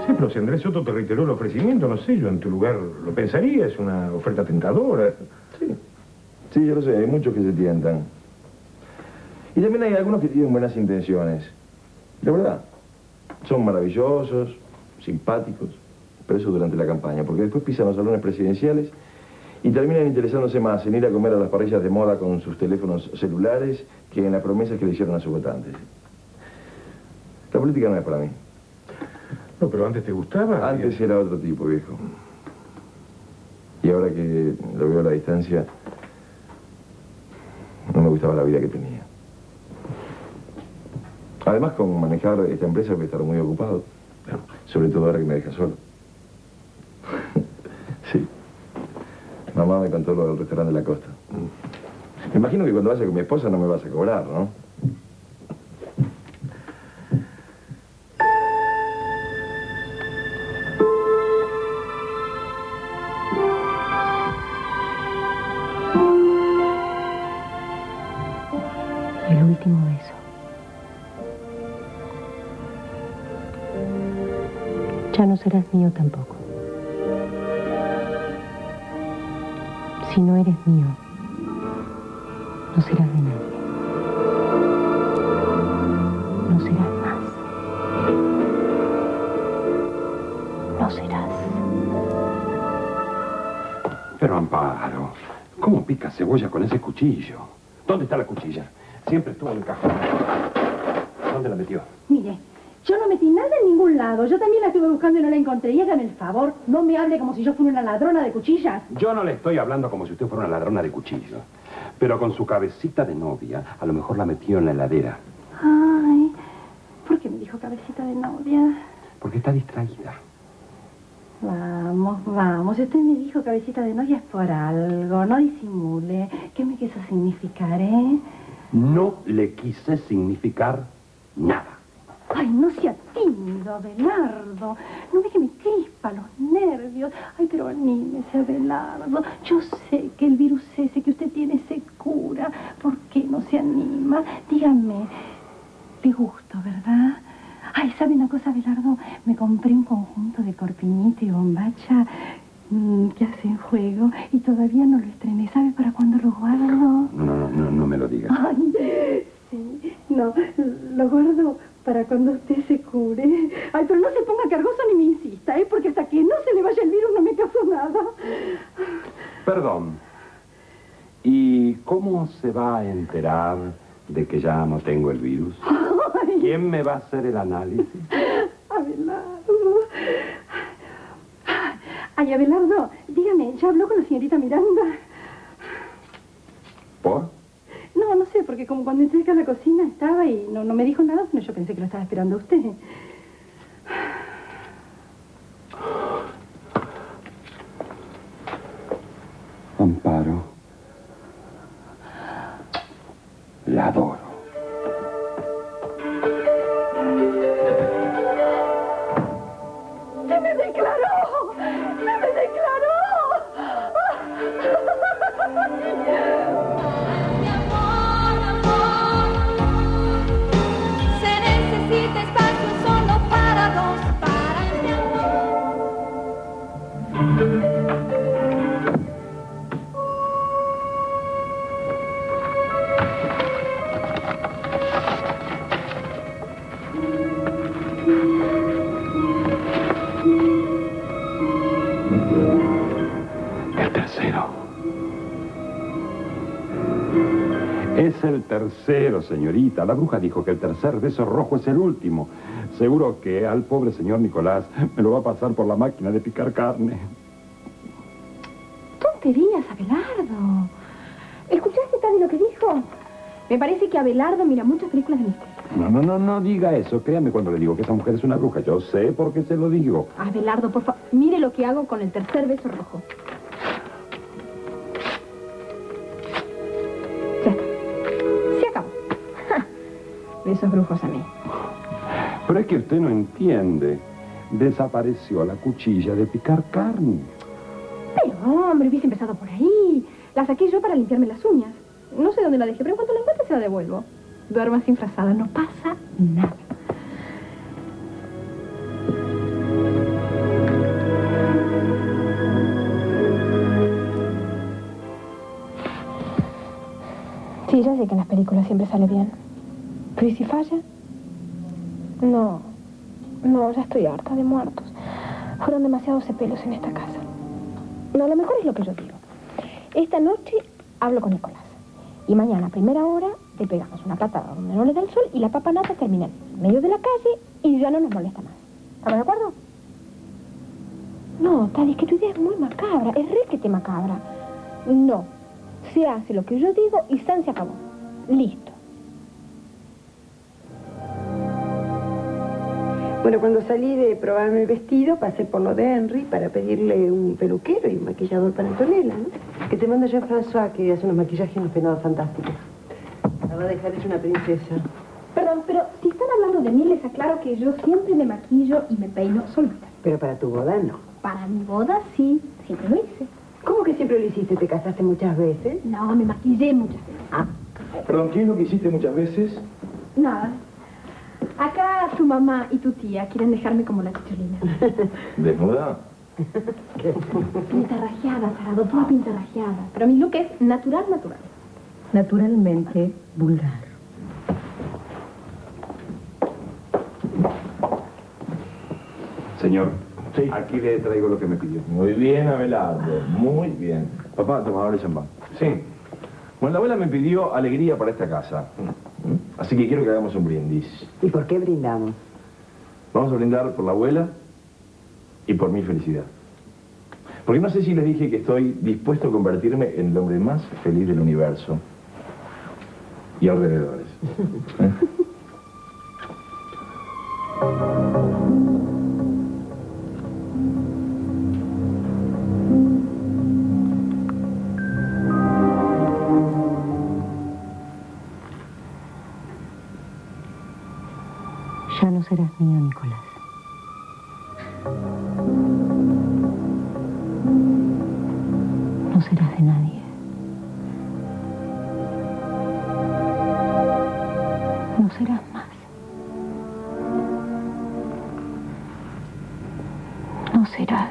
Sí, pero si Andrés Soto te reiteró el ofrecimiento, no sé, yo en tu lugar lo pensaría, es una oferta tentadora. Sí, sí, yo lo sé, hay muchos que se tientan. Y también hay algunos que tienen buenas intenciones. De verdad, son maravillosos, simpáticos, pero eso durante la campaña, porque después pisan los salones presidenciales y terminan interesándose más en ir a comer a las parrillas de moda con sus teléfonos celulares que en las promesas que le hicieron a sus votantes. La política no es para mí. No, pero antes te gustaba. Antes era otro tipo, viejo. Y ahora que lo veo a la distancia, no me gustaba la vida que tenía. Además, con manejar esta empresa voy a estar muy ocupado. Sobre todo ahora que me deja solo. Sí. Mamá me contó lo del restaurante de la costa. Me imagino que cuando vaya con mi esposa no me vas a cobrar, ¿no? El último beso. Ya no serás mío tampoco. Si no eres mío, no serás de nadie. No serás más. No serás. Pero, Amparo, ¿cómo picas cebolla con ese cuchillo? ¿Dónde está la cuchilla? Siempre estuvo en el cajón. ¿Dónde la metió? Mire, yo no metí nada en ningún lado. Yo también la estuve buscando y no la encontré. Y hágame el favor, no me hable como si yo fuera una ladrona de cuchillas. Yo no le estoy hablando como si usted fuera una ladrona de cuchillo. Pero con su cabecita de novia, a lo mejor la metió en la heladera. Ay, ¿por qué me dijo cabecita de novia? Porque está distraída. Vamos, vamos. Si usted me dijo cabecita de novia es por algo. No disimule. ¿Qué me quiso significar, No le quise significar nada. Ay, no sea tímido, Abelardo. No ve que me crispa los nervios. Ay, pero anímese, Abelardo. Yo sé que el virus ese que usted tiene se cura. ¿Por qué no se anima? Dígame, le gusto, ¿verdad? Ay, ¿sabe una cosa, Abelardo? Me compré un conjunto de corpiñita y bombacha que hacen juego y todavía no lo estrené. ¿Sabe para cuándo lo guardo? No me lo diga. Ay, sí, no, lo guardo para cuando usted se cure. Ay, pero no se ponga cargoso ni me insista, porque hasta que no se le vaya el virus no me caso nada. Perdón. ¿Y cómo se va a enterar de que ya no tengo el virus? Ay. ¿Quién me va a hacer el análisis? Abelardo. Ay, Abelardo, dígame, ¿ya habló con la señorita Miranda? ¿Por? No sé, porque como cuando entré acá a la cocina estaba y no me dijo nada, pero yo pensé que lo estaba esperando a usted. Amparo. La adoro. ¡Se me declaró! ¡Se me declaró! Es el tercero, señorita. La bruja dijo que el tercer beso rojo es el último. Seguro que al pobre señor Nicolás me lo va a pasar por la máquina de picar carne. Tonterías, Abelardo. ¿Escuchaste, Tati, lo que dijo? Me parece que Abelardo mira muchas películas de misterio. No diga eso. Créame cuando le digo que esa mujer es una bruja. Yo sé por qué se lo digo. Abelardo, por favor, mire lo que hago con el tercer beso rojo. Ya está. Se acabó. Besos brujos a mí. Pero es que usted no entiende. Desapareció la cuchilla de picar carne. Pero, hombre, hubiese empezado por ahí. La saqué yo para limpiarme las uñas. No sé dónde la dejé, pero en cuanto la encuentre se la devuelvo. Duerma así frazada, no pasa nada. Sí, ya sé que en las películas siempre sale bien. ¿Pero y si falla? No, ya estoy harta de muertos. Fueron demasiados cepelos en esta casa. No, lo mejor es lo que yo digo. Esta noche hablo con Nicolás. Y mañana, a primera hora, le pegamos una patada donde no le da el sol y la papanata termina en medio de la calle y ya no nos molesta más. ¿Estamos de acuerdo? No, Tali, es que tu idea es muy macabra. Es requete macabra. No. Se hace lo que yo digo y San se acabó. Listo. Bueno, cuando salí de probarme el vestido, pasé por lo de Henry para pedirle un peluquero y un maquillador para Antonella, ¿no? Que te manda Jean-François, que hace unos maquillajes y unos peinados fantásticos. La va a dejar hecha una princesa. Perdón, pero si están hablando de mí, les aclaro que yo siempre me maquillo y me peino solita. Pero para tu boda, no. Para mi boda, sí. Siempre lo hice. ¿Cómo que siempre lo hiciste? ¿Te casaste muchas veces? No, me maquillé muchas veces. Ah. Perdón, ¿qué es lo que hiciste muchas veces? Nada. Acá tu mamá y tu tía quieren dejarme como la chicholina. ¿Desnuda? Pintarrajeada, Sarado, toda pintarrajeada. Pero mi look es natural. Naturalmente vulgar. Señor, Sí. aquí le traigo lo que me pidió. Muy bien, Abelardo, muy bien. Papá, tomador de champán. Sí. Bueno, la abuela me pidió alegría para esta casa. Así que quiero que hagamos un brindis. ¿Y por qué brindamos? Vamos a brindar por la abuela y por mi felicidad. Porque no sé si les dije que estoy dispuesto a convertirme en el hombre más feliz del universo. Y alrededores. Ya no serás mío, Nicolás. No serás de nadie. No serás más. No serás.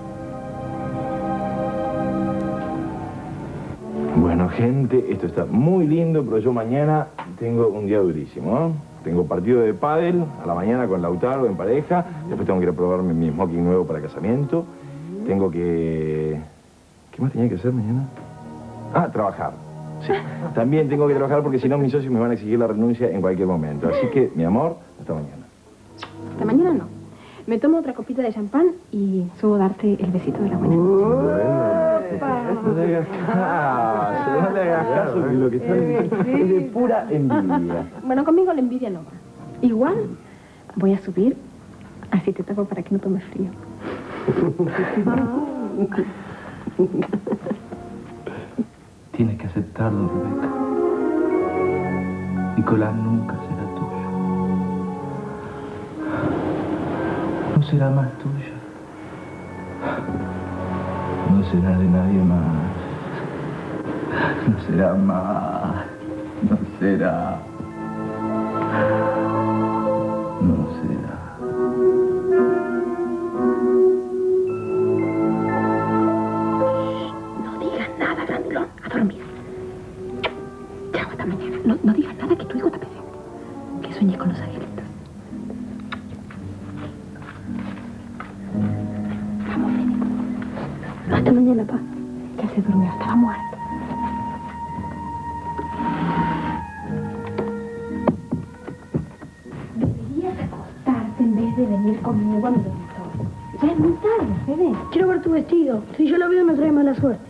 Bueno, gente, esto está muy lindo, pero yo mañana tengo un día durísimo, ¿no? Tengo partido de pádel a la mañana con Lautaro en pareja. Después tengo que ir a probarme mi smoking nuevo para casamiento. Tengo que... ¿Qué más tenía que hacer mañana? Ah, trabajar. Sí. También tengo que trabajar porque si no mis socios me van a exigir la renuncia en cualquier momento. Así que, mi amor, hasta mañana. Hasta mañana no. Me tomo otra copita de champán y subo a darte el besito de la mañana. No le hagas caso, no le hagas caso, que lo que está es de pura envidia. Bueno, conmigo la envidia no va. Igual voy a subir, así te tapo para que no tomes frío. Tienes que aceptarlo, Rebeca. Nicolás nunca será tuyo. No será más tuyo. No será de nadie más. No será más. No será. No será. No digas nada, Grandulón. A dormir. Chao, hasta mañana. No digas nada, que tu hijo está presente. Que sueñes con los angelitos. Vamos, Fede. Hasta mañana, pa. Ya se durmió, estaba muerta. Deberías acostarte en vez de venir conmigo a mi dormitorio. Ya es muy tarde, Fede. Quiero ver tu vestido. Si yo lo veo me trae mala suerte.